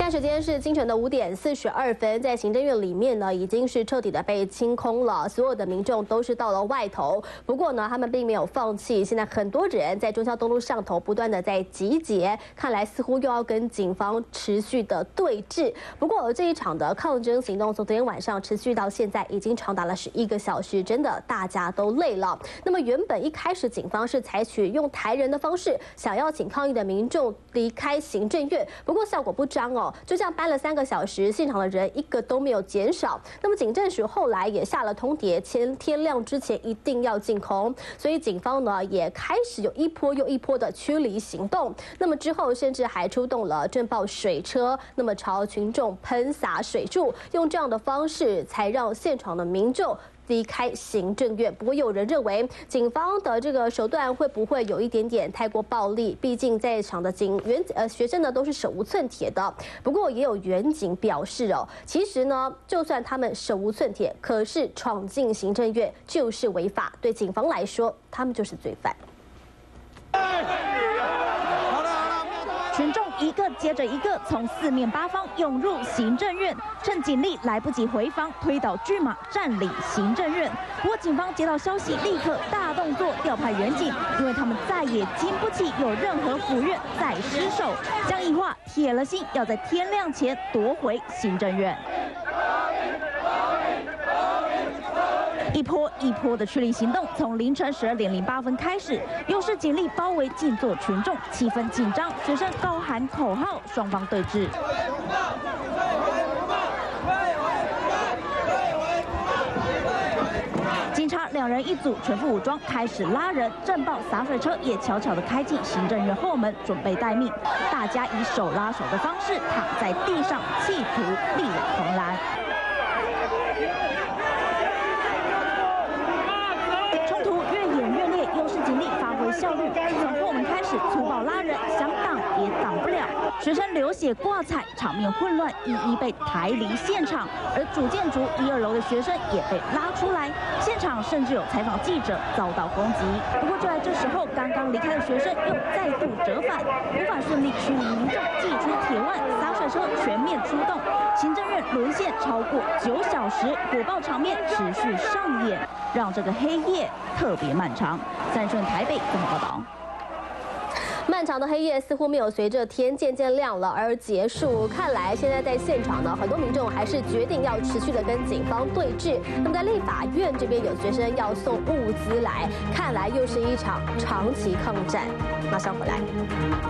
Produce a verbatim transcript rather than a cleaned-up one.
在时间是清晨的五点四十二分，在行政院里面呢，已经是彻底的被清空了，所有的民众都是到了外头。不过呢，他们并没有放弃，现在很多人在忠孝东路上头不断的在集结，看来似乎又要跟警方持续的对峙。不过这一场的抗争行动从昨天晚上持续到现在，已经长达了十一个小时，真的大家都累了。那么原本一开始警方是采取用抬人的方式，想要请抗议的民众离开行政院，不过效果不彰哦。就这样搬了三个小时，现场的人一个都没有减少。那么警政署后来也下了通牒，前天亮之前一定要净空。所以警方呢也开始有一波又一波的驱离行动。那么之后甚至还出动了震爆水车，那么朝群众喷洒水柱，用这样的方式才让现场的民众离开行政院。不过有人认为，警方的这个手段会不会有一点点太过暴力？毕竟在场的警员呃学生呢都是手无寸铁的。不过也有员警表示哦，其实呢，就算他们手无寸铁，可是闯进行政院就是违法，对警方来说，他们就是罪犯。 群众一个接着一个从四面八方涌入行政院，趁警力来不及回防，推倒巨马占领行政院。不过警方接到消息，立刻大动作调派员警，因为他们再也经不起有任何府院再失守。江宜桦铁了心要在天亮前夺回行政院。一波一波的驱离行动从凌晨十二点零八分开始，又是警力包围静坐群众，气氛紧张，学生高喊口号，双方对峙。警察两人一组，全副武装，开始拉人，震爆洒水车也悄悄地开进行政院后门，准备待命。大家以手拉手的方式躺在地上，企图力挽狂澜。效率从后门开始粗暴拉人，想挡也挡不了。学生流血挂彩，场面混乱，一一被抬离现场。而主建筑一二楼的学生也被拉出来，现场甚至有采访记者遭到攻击。不过就在这时候，刚刚离开的学生又再度折返，无法顺利驱离民众，祭出铁腕，洒水车全面出动。行政院沦陷超过九小时，火爆场面持续上演，让这个黑夜特别漫长。三顺台北综合报道。 漫长的黑夜似乎没有随着天渐渐亮了而结束，看来现在在现场呢，很多民众还是决定要持续的跟警方对峙。那么在立法院这边有学生要送物资来，看来又是一场长期抗战。马上回来。